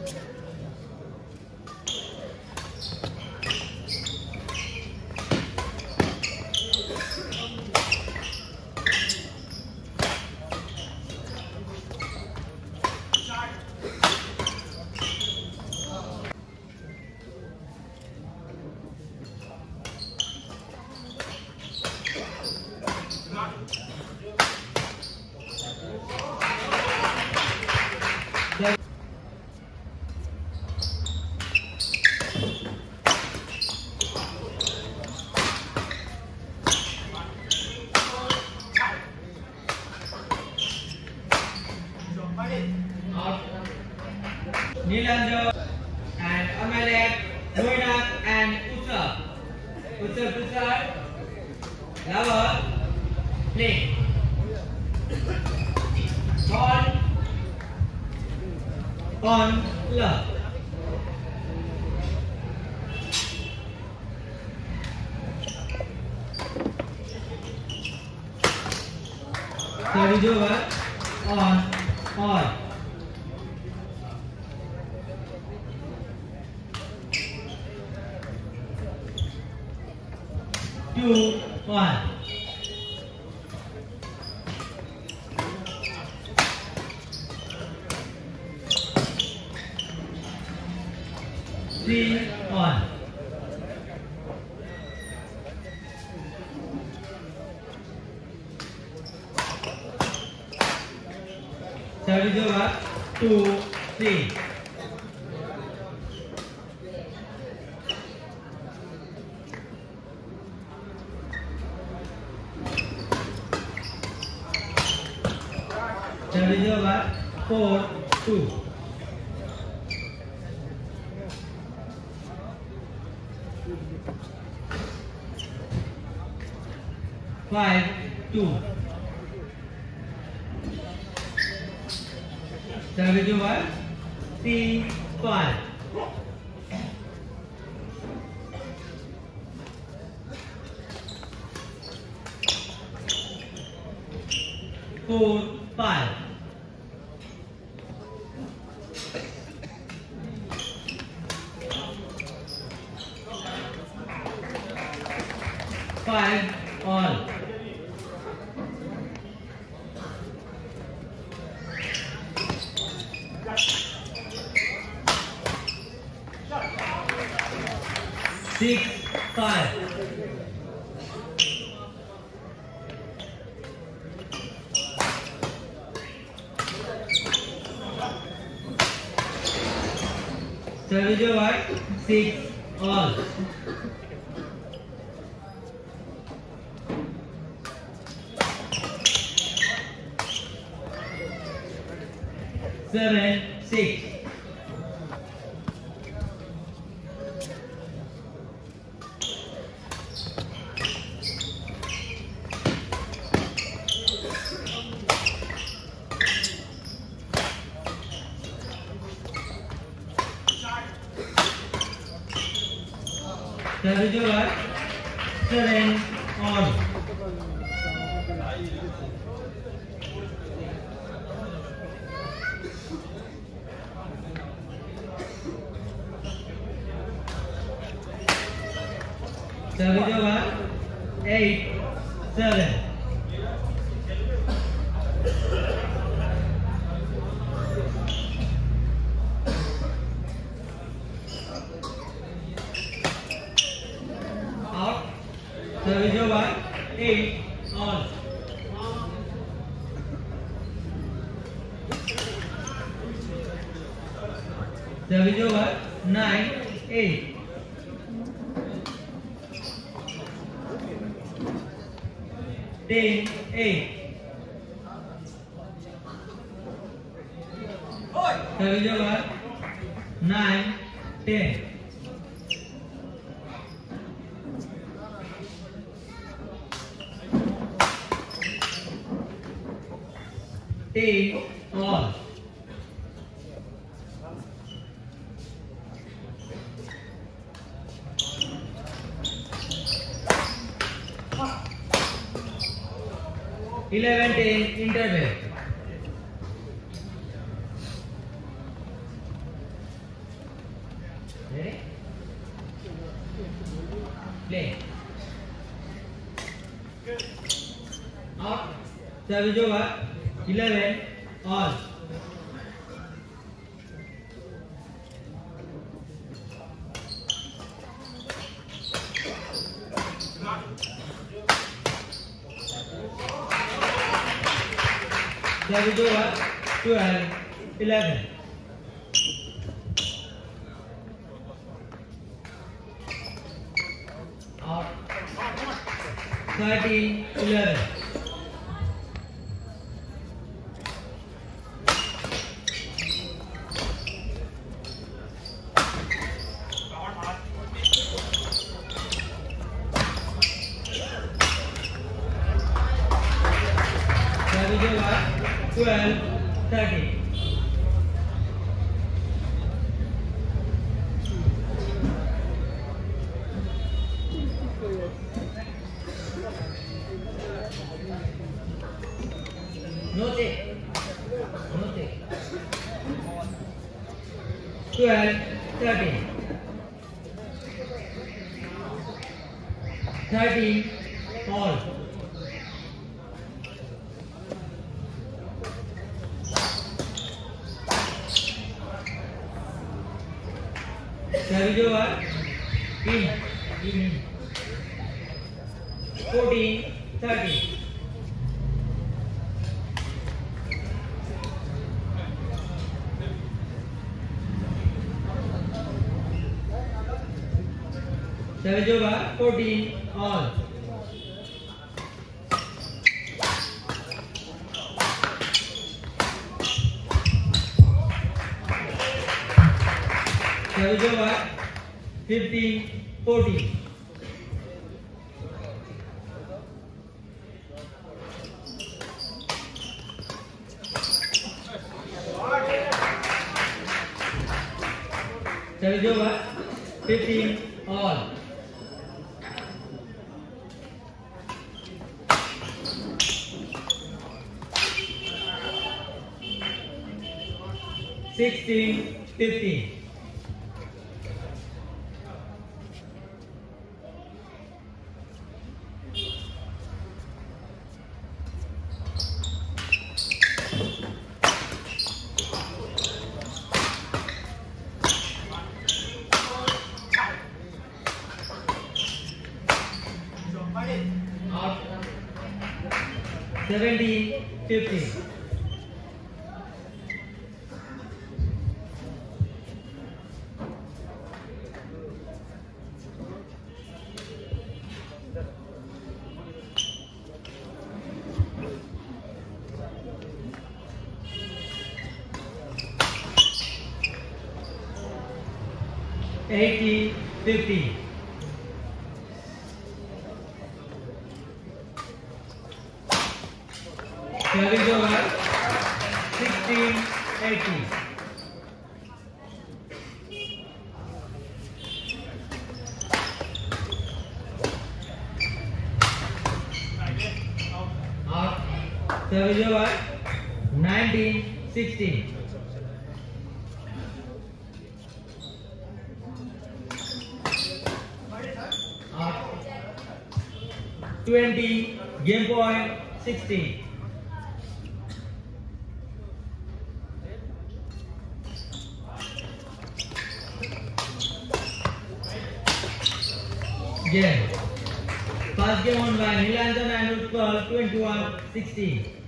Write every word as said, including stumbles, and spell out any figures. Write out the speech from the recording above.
Nilanjon and on my left, Mainak and Utsab. Utsab to start. Lover, play. On, on, love. Third is over. On, on. Two, one. Three, one. Third is over. Two, three. Third is over. Four, two. Five, two. Third is over. Three, five. Four, five. Five, all. Six, five. Service over. Six, all. Seven, six. Service over. Seven, all. Service over. Eight, seven. Out. Service over. Eight, on. Service over. Nine, eight. Ten, eight. Service over. Nine, ten. Ten, all. Eleven, ten, interval. Ready? Play. Out. Service over. eleven. All. Service over. twelve. eleven. Out. thirteen. eleven. twelve. thirteen. No take. No take. twelve. thirteen. thirteen. All. Service over. In. In. fourteen. thirteen. Service over. fourteen. All. Service over. fifteen. fourteen. Service over. fifteen. All. sixteen. fifteen. Out. seventeen. fifteen. eighteen. fifteen. Service over. sixteen. eighteen. Out. Service over. nineteen. sixteen. Out. twenty. Game point. sixteen. Game. First game won by Nilanjon and Utpal, twenty-one sixteen.